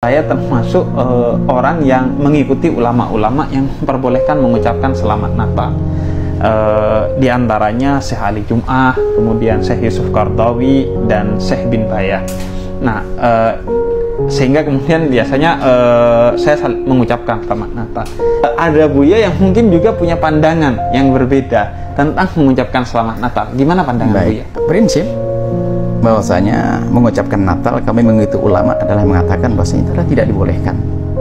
Saya termasuk orang yang mengikuti ulama-ulama yang memperbolehkan mengucapkan selamat Natal. Di antaranya Syekh Ali Jum'ah, kemudian Syekh Yusuf Qardawi, dan Syekh bin Bayah. Nah, sehingga kemudian biasanya saya mengucapkan selamat Natal. Ada Buya yang mungkin juga punya pandangan yang berbeda tentang mengucapkan selamat Natal. Gimana pandangan Buya? Prinsip bahwasanya mengucapkan Natal, kami mengikuti ulama adalah mengatakan bahwasanya itu adalah tidak dibolehkan.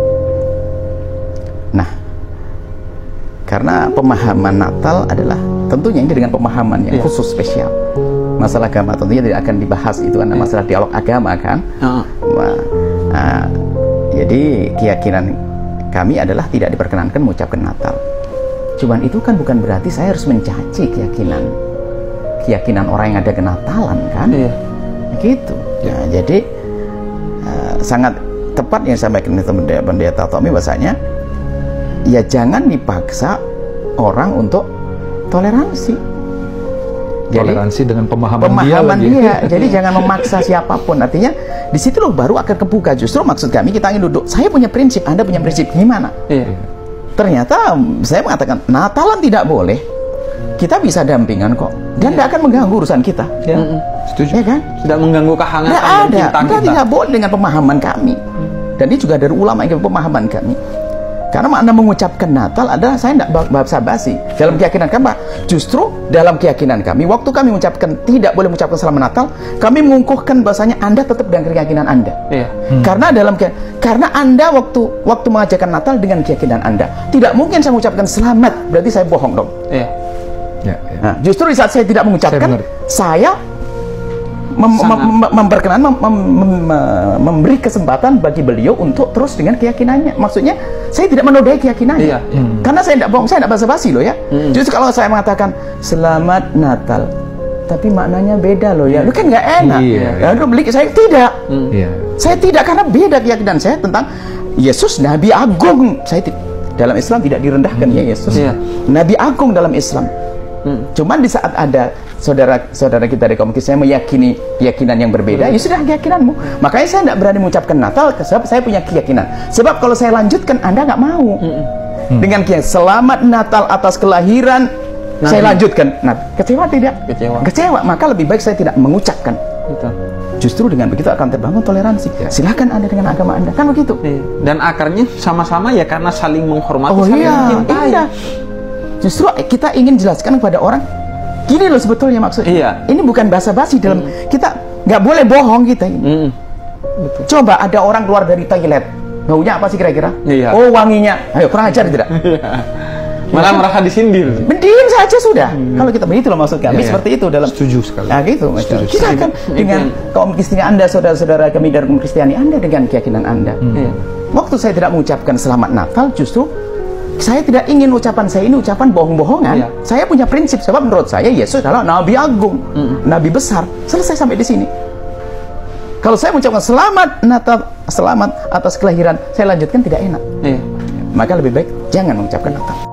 Nah, karena pemahaman Natal adalah tentunya ini dengan pemahaman yang khusus spesial. Masalah agama tentunya tidak akan dibahas, itu karena masalah dialog agama kan. Jadi keyakinan kami adalah tidak diperkenankan mengucapkan Natal. Cuman itu kan bukan berarti saya harus mencaci keyakinan orang yang ada kenatalan kan. Gitu. Nah, jadi sangat tepat yang disampaikan Pendeta Tommy bahwasanya ya jangan dipaksa orang untuk toleransi. Toleransi dengan pemahaman dia. Jadi jangan memaksa siapapun. Artinya di situ loh baru akan kebuka. Justru maksud kami kita ingin duduk. Saya punya prinsip, Anda punya prinsip, gimana? Ternyata saya mengatakan Natalan tidak boleh. Kita bisa dampingan kok, dan tidak akan mengganggu urusan kita. Setuju. Ya kan? Tidak mengganggu kehangatan dan cinta kita. Tidak boleh dengan pemahaman kami. Dan ini juga dari ulama yang pemahaman kami. Karena makna mengucapkan Natal adalah saya tidak basa-basi. Dalam keyakinan kami, justru dalam keyakinan kami, waktu kami mengucapkan tidak boleh mengucapkan selamat Natal, kami mengukuhkan bahasanya Anda tetap dengan keyakinan Anda. Karena Anda waktu mengajarkan Natal dengan keyakinan Anda, tidak mungkin saya mengucapkan selamat, berarti saya bohong dong. Nah, justru di saat saya tidak mengucapkan, saya memberi kesempatan bagi beliau untuk terus dengan keyakinannya. Maksudnya saya tidak menodai keyakinannya. Karena saya tidak bohong, saya tidak basa-basi loh ya. Justru kalau saya mengatakan selamat Natal, tapi maknanya beda loh ya, lu kan nggak enak. Saya tidak. Saya tidak, karena beda keyakinan saya tentang Yesus Nabi Agung. Saya dalam Islam tidak direndahkan ya Yesus. Nabi Agung dalam Islam. Cuman di saat ada saudara-saudara kita dari kaum Kristen meyakini keyakinan yang berbeda, ya sudah keyakinanmu. Makanya saya tidak berani mengucapkan Natal, sebab saya punya keyakinan. Sebab kalau saya lanjutkan, Anda nggak mau. Dengan selamat Natal atas kelahiran, saya lanjutkan. Nah, kecewa tidak? Kecewa. Maka lebih baik saya tidak mengucapkan. Justru dengan begitu akan terbangun toleransi. Silakan Anda dengan agama Anda, kan begitu. Dan akarnya sama-sama ya karena saling menghormati, saling mencintai. Justru kita ingin jelaskan kepada orang, gini loh sebetulnya maksudnya. Ini bukan basa-basi dalam kita nggak boleh bohong kita ini. Coba ada orang keluar dari toilet, baunya apa sih kira-kira? Oh, wanginya. Ayo kurang ajar tidak? Malah merasa disindir. Mending saja sudah. Kalau kita begitu loh maksud kami seperti itu dalam. Setuju sekali. Nah gitu. Kita akan dengan kaum Kristen Anda, saudara-saudara kami dari kaum Kristiani Anda dengan keyakinan Anda. Waktu saya tidak mengucapkan selamat Natal, justru saya tidak ingin ucapan saya ini ucapan bohong-bohongan. Saya punya prinsip, sebab menurut saya Yesus adalah Nabi Agung, Nabi besar. Selesai sampai di sini. Kalau saya mengucapkan selamat Natal, selamat atas kelahiran, saya lanjutkan tidak enak. Maka lebih baik jangan mengucapkan Natal.